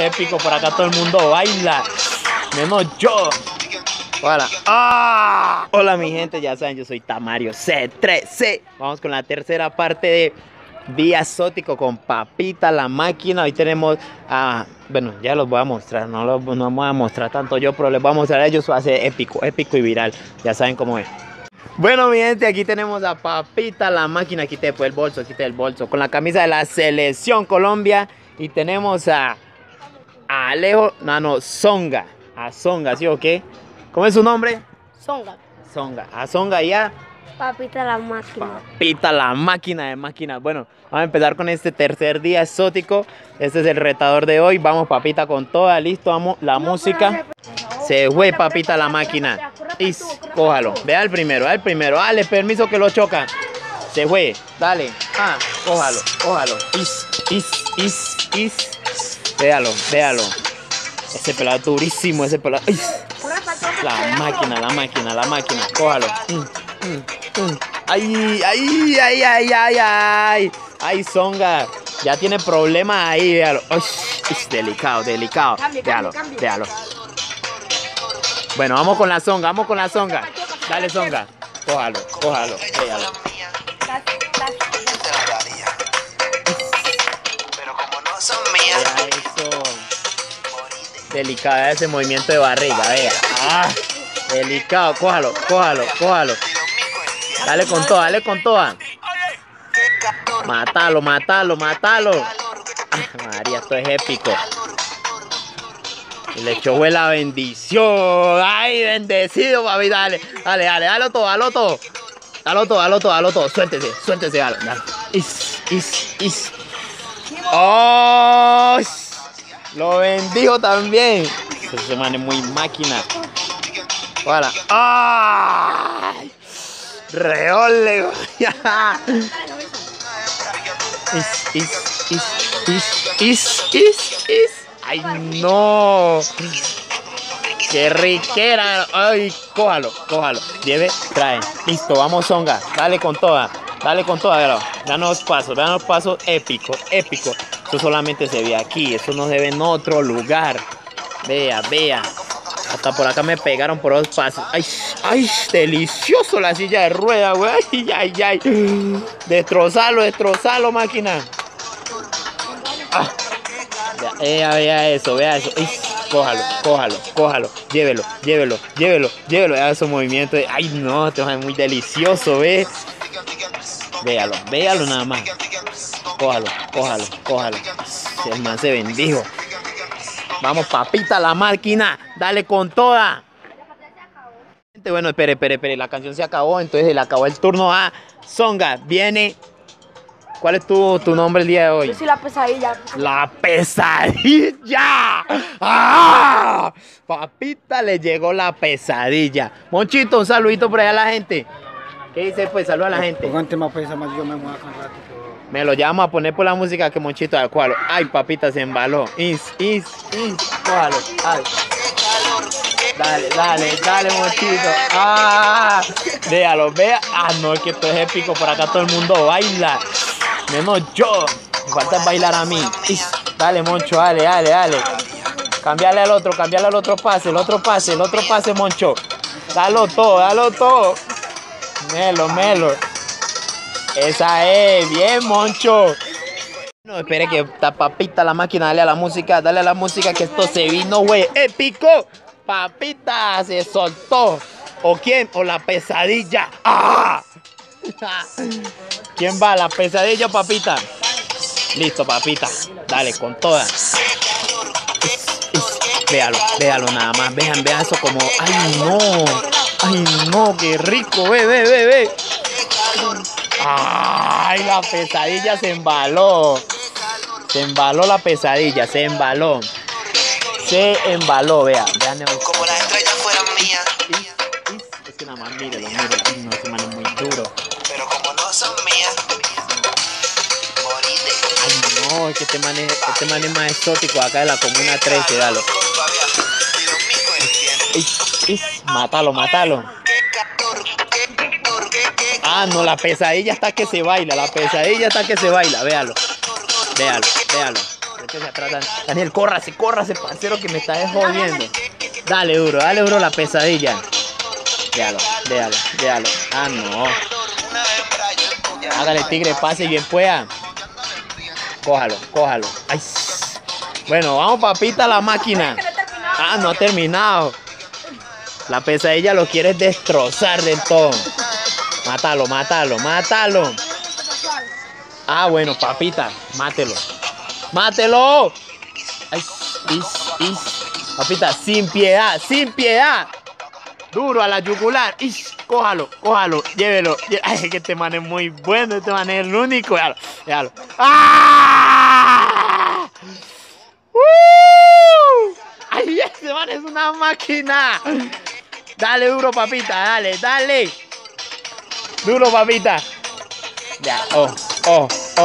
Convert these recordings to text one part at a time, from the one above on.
épico, por acá todo el mundo baila, menos yo. Hola. ¡Ah! Hola mi gente, ya saben, yo soy Tamario C3C. Vamos con la tercera parte de Día Exótico con Papita la Máquina. Hoy tenemos, bueno, ya los voy a mostrar, no vamos a mostrar tanto yo, pero les voy a mostrar a ellos, va a ser épico y viral, ya saben cómo es. Bueno mi gente, aquí tenemos a Papita la Máquina, quité el bolso, con la camisa de la Selección Colombia. Y tenemos a Alejo Songa, a Songa, ¿sí o qué? ¿Cómo es su nombre? Songa, a Songa y a Papita la Máquina. Papita la Máquina de máquinas. Bueno, vamos a empezar con este tercer día exótico. Este es el retador de hoy. Vamos Papita con toda, listo, vamos, la música. Se fue Papita la Máquina. Cójalo, vea el primero, dale permiso que lo choca. Se fue, dale, cójalo. Véalo. Ese pelado es durísimo, ese pelado. La máquina, cójalo. Ay, Songa, ya tiene problemas ahí, véalo. Delicado. Véalo. Bueno, vamos con la Songa. Dale, Songa. Cójalo, véalo. Pero como no son mías, Eso. Delicado ese movimiento de barriga, vea. Delicado, cójalo. Dale con toda. Mátalo. María, esto es épico. Y le echó la bendición. Ay, bendecido, papi, dale todo. Dalo todo. Suéltese, dale. ¡Oh! Lo bendijo también. Ese man es muy máquina. Hola. ¡Ay! Reole. Ay, no. Qué riquera. Ay, cójalo. Lleve, trae. Listo, vamos, Songa. Dale con toda, danos pasos épico. Eso solamente se ve aquí, eso no se ve en otro lugar. Vea. Hasta por acá me pegaron por 2 pasos. Ay, delicioso la silla de rueda, güey. Ay. Destrozalo, máquina. Vea eso. Cójalo. Llévelo. Vea esos movimientos. Ay, no, esto es muy delicioso, ve. Véalo nada más. Cójalo. El man se bendijo. Vamos, Papita la Máquina. Dale con toda. Bueno, espere. La canción se acabó. Entonces se le acabó el turno a Songa. Viene. ¿Cuál es tu nombre el día de hoy? Yo soy la pesadilla. ¡La pesadilla! Papita le llegó la pesadilla. Monchito, un saludito por allá a la gente. ¿Qué dice pues? Saluda a la gente. Ponte más pesa más, yo me muevo con rato. Me lo llamo a poner por la música que Monchito al cual. Ay, Papita se embaló. Cójalo. Ay. Dale, Monchito. Véalo. No, es que esto es épico. Por acá todo el mundo baila, menos yo. Me falta bailar a mí. Dale, Moncho, dale. Cambiale al otro pase. El otro pase, Moncho. Dalo todo. Melo. Esa es, bien, Moncho. No, espere que está Papita la Máquina, dale a la música que esto se vino, güey, épico. Papita se soltó. ¿O quién? ¿O la pesadilla? ¿Quién va? ¿La pesadilla o Papita? Listo, Papita. Dale, con toda. Véalo nada más. Vean eso como. Ay, no, qué rico. Ve. Ay, la pesadilla se embaló. La pesadilla, se embaló. Vean. como las estrellas fueran mías. Es que nada más mírelo. No, ese man es muy duro. Pero como no son mías, morite. Ay, no, es que este man es más exótico acá de la Comuna 13, dalo. Mátalo. No, la pesadilla está que se baila. Véalo. Creo que se atrasan. Daniel, córrase, parcero, que me está jodiendo. Dale duro la pesadilla. Déjalo. Ah, no. Hágale, tigre, pase bien pueda. Cójalo. Ay. Bueno, vamos, papita, a la máquina. Ah, no ha terminado. La pesadilla lo quiere destrozar del todo. Mátalo. Ah, bueno, papita, mátelo. Ay, papita, sin piedad. Duro a la yugular. Cójalo, llévelo. Ay, que este man es muy bueno, este man es el único. Déjalo. ¡Ah! Ay, este man es una máquina. Dale duro, papita, dale. Duro, papita. Ya, oh.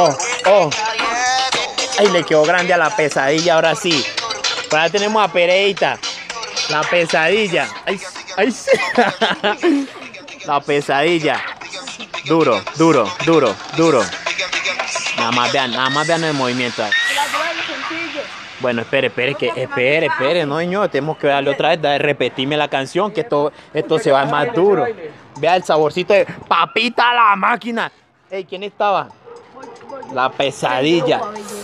Ay, le quedó grande a la pesadilla, ahora sí. Ahora tenemos a Pereita. La pesadilla. Ay, sí. La pesadilla. Duro. Nada más vean el movimiento. Bueno, espere, no, señor, tenemos que darle otra vez, repetirme la canción, que esto se va más duro. Vea el saborcito de papita la máquina. Ey, ¿quién estaba? La pesadilla.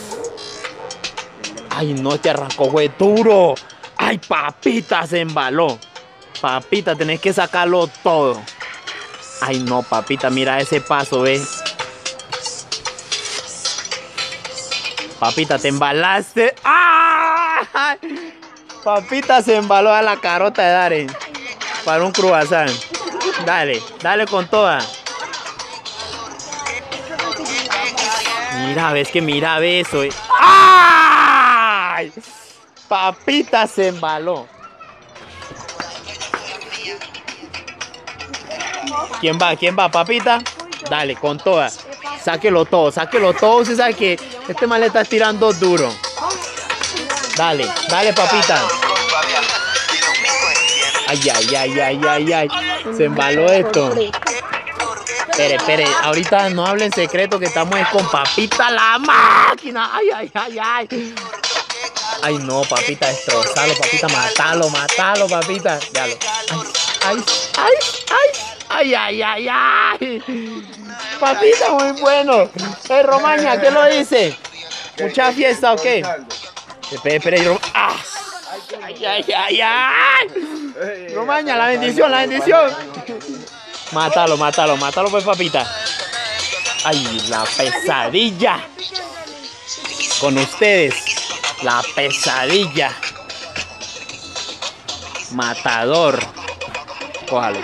Ay, no, te arrancó, güey, duro. Ay, papita, se embaló. Papita, tenés que sacarlo todo. Ay, no, papita, mira ese paso, ve. Papita, te embalaste. ¡Ah! Papita se embaló a la carota de Darren para un croissant. Dale con toda. Mira, ve eso. ¡Ay! Papita se embaló. ¿Quién va, papita? Dale, con toda. Sáquelo todo. Usted sabe que este man le está tirando duro. Dale, papita. Ay. Se embaló esto. Espere. Ahorita no hablen secreto que estamos con papita la máquina. Ay. Ay, no, papita, destrozalo, papita, matalo, papita. Déjalo. Ay. Papita, muy bueno. Romaña, ¿qué lo dice? ¿Mucha fiesta o qué? Espere. ¡Ah! Ay. Romaña, la bendición. Mátalo, pues, papita. Ay, la pesadilla. Con ustedes, la pesadilla. Matador. Cójalo.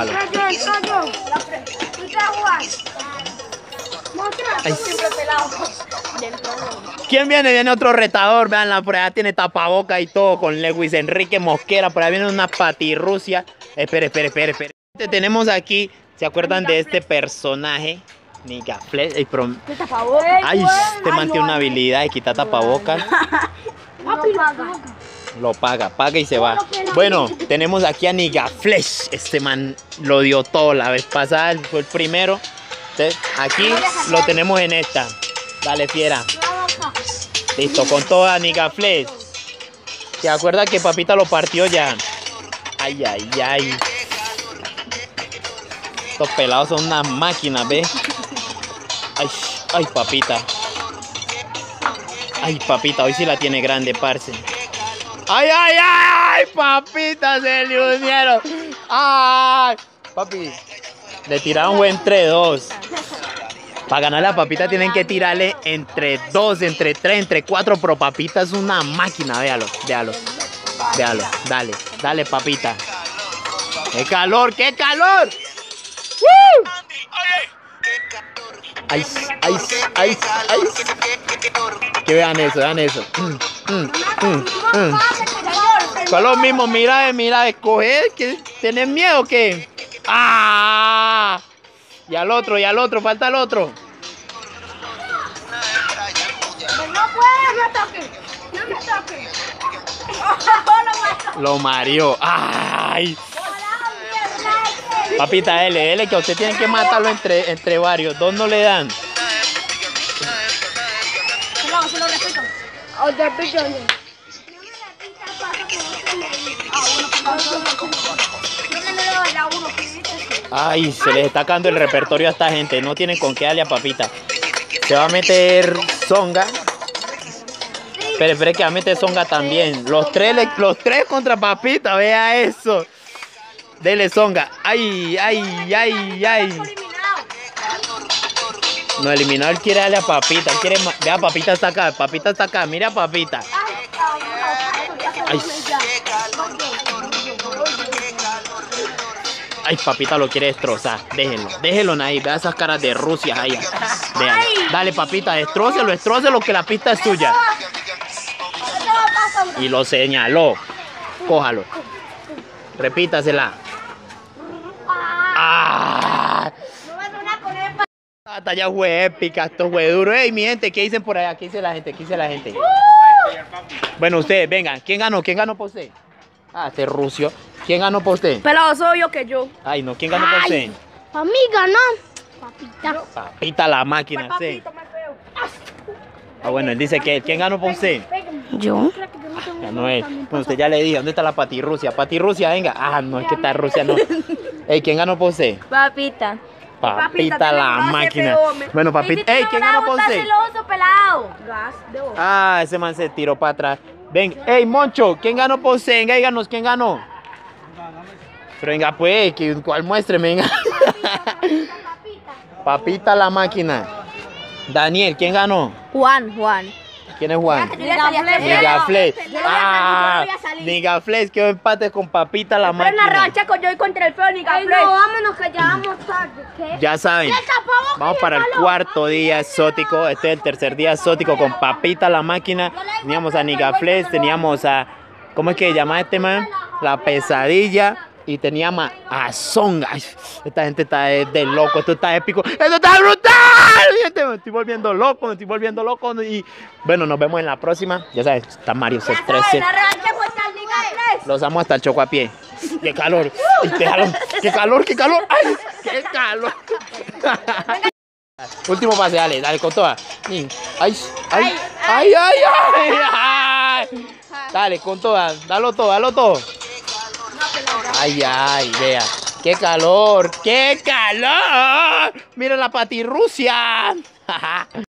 Ay. ¿Quién viene? Viene otro retador. Vean, por allá tiene tapaboca y todo con Lewis Enrique Mosquera. Por allá viene una patirrucia. Espere. Tenemos aquí, ¿se acuerdan de este personaje? Nigaflesh. Ay, este man tiene una habilidad de quitar tapabocas. Lo paga y se va. Bueno, tenemos aquí a Nigaflesh. Este man lo dio todo la vez pasada, fue el primero. Entonces, aquí lo tenemos en esta. Dale, fiera. Listo, con toda Nigaflesh. ¿Se acuerda que papita lo partió ya? Ay. Estos pelados son unas máquinas, ¿ves? Ay, papita. Ay, papita, hoy sí la tiene grande, parce. Ay, papita, se le unieron. Ay, papi, le tiraron fue entre dos. Para ganarle a papita tienen que tirarle entre 2, entre 3, entre 4. Pero papita es una máquina, véalo. Dale, papita. ¡Qué calor! ¡Woo! Ay. Que vean eso. Son los mismos, mira, escoger, que ¿tenés miedo que? ¡Ah! Y al otro, falta el otro. No me toques. Lo mareó. ¡Ay! Papita, dele, que usted tiene que matarlo entre varios. 2 no le dan. Se lo respeto. Other picture. Ay, se les está acabando el repertorio a esta gente. No tienen con qué darle a papita. Se va a meter Zonga. Espere que va a meter Zonga también. Los tres contra papita. Vea eso. Dele Zonga. Ay. No, eliminado. Él quiere darle a papita. Él quiere... Vea, papita está acá. Papita está acá. Mira a papita. Ay. Ay, papita lo quiere destrozar. Déjelo ahí. Vea esas caras de Rusia ahí. Vean. Dale, papita, destrócelo que la pista es suya. Y lo señaló. Cójalo. Repítasela. ¡Ah! Esta ya fue épica, esto fue duro. Ey, mi gente, ¿qué dicen por allá? ¿Qué dice la gente? Bueno, ustedes, vengan. ¿Quién ganó? ¿Quién ganó por usted? Ah, este rucio. ¿Quién ganó por usted? Pelado soy yo que yo. Ay, no, ¿quién ganó por usted? A mí ganó. Papita. Papita la máquina, sí. Ah, bueno, él dice que ¿quién ganó por usted? ¿Yo? Ganó él. Bueno, usted ya le dije, ¿dónde está la patirrusia? Patirrusia, venga. Ah, no, es que está Rusia, no. Ey, ¿quién ganó por usted? Papita. Papita la máquina. Bueno, papita. Ey, ¿quién ganó por usted? Ah, ese man se tiró para atrás. Ven, ey, Moncho, ¿quién ganó por usted? Venga, díganos, ¿quién ganó? Pero venga, pues, ¿cuál muéstreme? Venga. Papita la máquina. Daniel, ¿quién ganó? Juan. ¿Quién es Juan? Nigaflex. Ah, Nigaflex, quedó empate con Papita la máquina. Pero una rancha con yo y contra el feo Nigaflex. No, vámonos que ya vamos tarde. ¿Qué? Ya saben, vamos para el cuarto día exótico. Este es el tercer día exótico con Papita la máquina. Teníamos a Nigaflex, teníamos a... ¿Cómo es que se llama este man? La Pesadilla. Y teníamos a Zonga. Ay, esta gente está de loco, esto está épico. ¡Esto está brutal! Gente, me estoy volviendo loco, Y bueno, nos vemos en la próxima. Ya sabes, está Mario C13. Los amo hasta el choco a pie. ¡Qué calor! ¡Qué calor! ¡Ay! ¡Qué calor! Último pase, dale con toda. ¡Ay! Dale, con toda. Dalo todo. Ay, vea. ¡Qué calor! Mira la patirrusia.